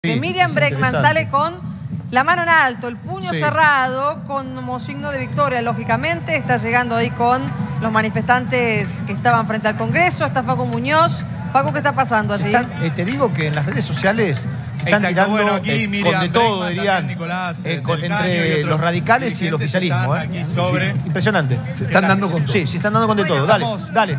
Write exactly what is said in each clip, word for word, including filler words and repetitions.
Que Sí, Miriam Bregman sale con la mano en alto, el puño sí. cerrado, como signo de victoria, lógicamente. Está llegando ahí con los manifestantes que estaban frente al Congreso. Está Facu Muñoz. Facu, ¿qué está pasando allí? Están, eh, te digo que en las redes sociales se están Exacto, tirando bueno, aquí eh, Miriam con de todo, Bregman, dirían, Nicolás, eh, con- del Caño y entre otros los radicales y el dirigentes oficialismo. están Eh. aquí sobre- Sí, impresionante. Se están dando con todo. Sí, se están dando con de todo. Dale, Vamos. dale.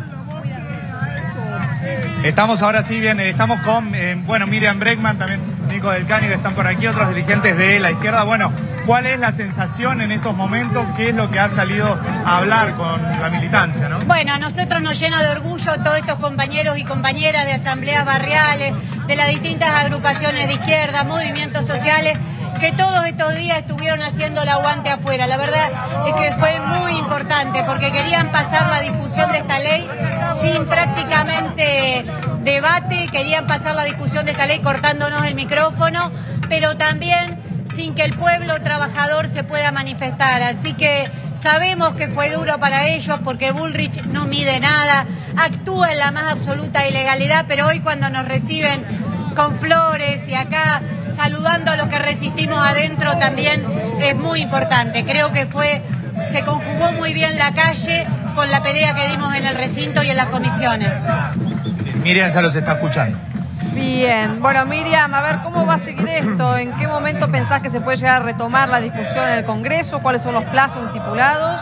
Estamos ahora sí bien, eh, estamos con, eh, bueno, Miriam Bregman, también Nico del Caño, que están por aquí, otros dirigentes de la izquierda. Bueno, ¿cuál es la sensación en estos momentos? ¿Qué es lo que ha salido a hablar con la militancia, no? Bueno, a nosotros nos llena de orgullo todos estos compañeros y compañeras de asambleas barriales, de las distintas agrupaciones de izquierda, movimientos sociales, que todos estos días estuvieron haciendo el aguante afuera. La verdad es que fue muy importante porque querían pasar la discusión de esta ley sin prácticamente debate, querían pasar la discusión de esta ley cortándonos el micrófono, pero también sin que el pueblo trabajador se pueda manifestar. Así que sabemos que fue duro para ellos porque Bullrich no mide nada, actúa en la más absoluta ilegalidad, pero hoy cuando nos reciben con flores y acá saludando a los que resistimos adentro también es muy importante. Creo que fue, se conjugó muy bien la calle con la pelea que dimos en el recinto y en las comisiones. Miriam ya los está escuchando. Bien, bueno, Miriam, a ver, ¿cómo va a seguir esto? ¿En qué momento pensás que se puede llegar a retomar la discusión en el Congreso? ¿Cuáles son los plazos estipulados?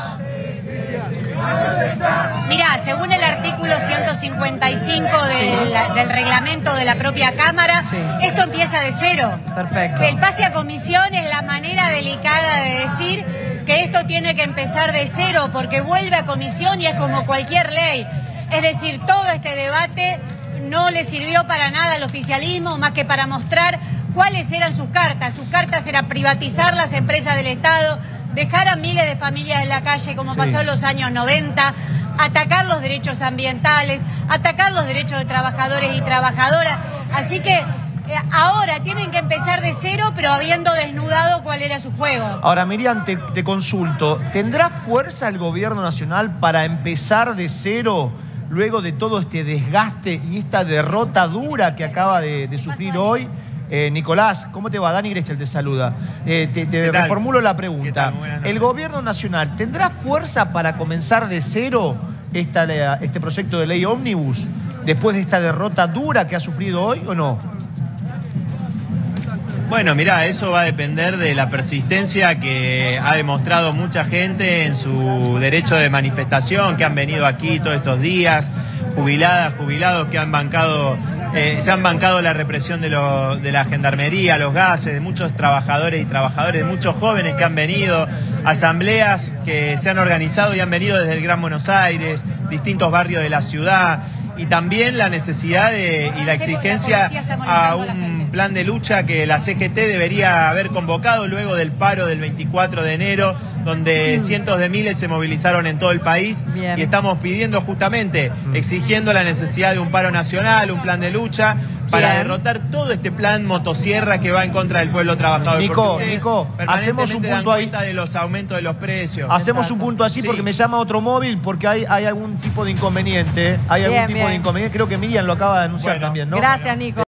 Mirá, según el artículo ciento cincuenta y cinco del, del reglamento de la propia Cámara, Sí. esto empieza de cero. Perfecto. El pase a comisión es la manera delicada de decir que esto tiene que empezar de cero porque vuelve a comisión y es como cualquier ley. Es decir, todo este debate no le sirvió para nada al oficialismo más que para mostrar cuáles eran sus cartas. Sus cartas eran privatizar las empresas del Estado, dejar a miles de familias en la calle como Sí. pasó en los años noventa, atacar los derechos ambientales, atacar los derechos de trabajadores y trabajadoras. Así que eh, ahora tienen que empezar de cero, pero habiendo desnudado cuál era su juego. Ahora, Miriam, te, te consulto. ¿Tendrá fuerza el gobierno nacional para empezar de cero luego de todo este desgaste y esta derrota dura que acaba de, de sufrir hoy? Eh, Nicolás, ¿cómo te va? Dani Grechel te saluda. Eh, te te ¿Qué tal? reformulo la ¿Qué pregunta. tal? Buenas noches. ¿El gobierno nacional tendrá fuerza para comenzar de cero esta, este proyecto de ley ómnibus después de esta derrota dura que ha sufrido hoy o no? Bueno, mirá, eso va a depender de la persistencia que ha demostrado mucha gente en su derecho de manifestación, que han venido aquí todos estos días, jubiladas, jubilados que han bancado, eh, se han bancado la represión de, lo, de la gendarmería, los gases, de muchos trabajadores y trabajadores, de muchos jóvenes que han venido, asambleas que se han organizado y han venido desde el Gran Buenos Aires, distintos barrios de la ciudad, y también la necesidad de, y la exigencia a un plan de lucha que la C G T debería haber convocado luego del paro del veinticuatro de enero, donde cientos de miles se movilizaron en todo el país. Bien. Y estamos pidiendo justamente, exigiendo la necesidad de un paro nacional, un plan de lucha, para Bien. derrotar todo este plan motosierra que va en contra del pueblo trabajador. Nico, Porque ustedes Nico, permanentemente hacemos un dan punto ahí. cuenta de los aumentos de los precios. Hacemos Exacto. un punto así Sí. porque me llama otro móvil porque hay, hay algún tipo de inconveniente. Hay Bien, algún tipo bien. de inconveniente. Creo que Miriam lo acaba de anunciar Bueno. también, ¿no? Gracias, Nico.